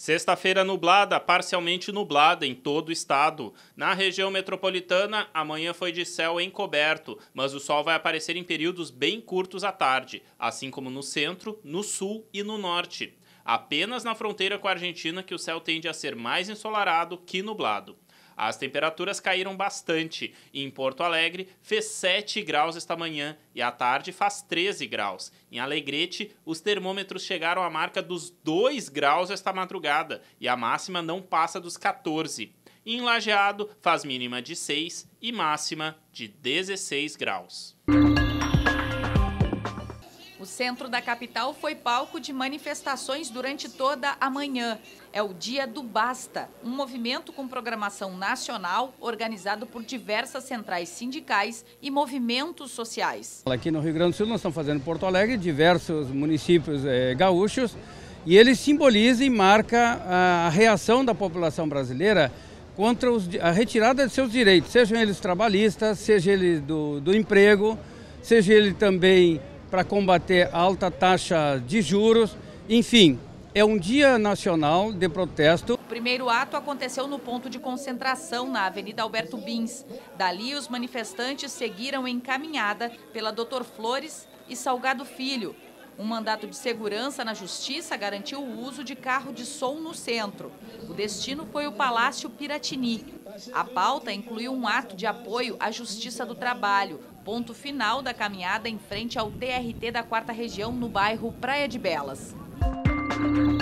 Sexta-feira nublada, parcialmente nublada em todo o estado. Na região metropolitana, amanhã foi de céu encoberto, mas o sol vai aparecer em períodos bem curtos à tarde, assim como no centro, no sul e no norte. Apenas na fronteira com a Argentina que o céu tende a ser mais ensolarado que nublado. As temperaturas caíram bastante e em Porto Alegre fez 7 graus esta manhã e à tarde faz 13 graus. Em Alegrete, os termômetros chegaram à marca dos 2 graus esta madrugada e a máxima não passa dos 14. Em Lajeado, faz mínima de 6 e máxima de 16 graus. O centro da capital foi palco de manifestações durante toda a manhã. É o Dia do Basta, um movimento com programação nacional organizado por diversas centrais sindicais e movimentos sociais. Aqui no Rio Grande do Sul nós estamos fazendo em Porto Alegre, diversos municípios gaúchos, e ele simboliza e marca a reação da população brasileira contra a retirada de seus direitos, sejam eles trabalhistas, seja ele do emprego, seja ele também para combater a alta taxa de juros, enfim, é um dia nacional de protesto. O primeiro ato aconteceu no ponto de concentração na Avenida Alberto Bins. Dali, os manifestantes seguiram em caminhada pela Doutor Flores e Salgado Filho. Um mandato de segurança na Justiça garantiu o uso de carro de som no centro. O destino foi o Palácio Piratini. A pauta incluiu um ato de apoio à Justiça do Trabalho, ponto final da caminhada em frente ao TRT da 4ª Região, no bairro Praia de Belas.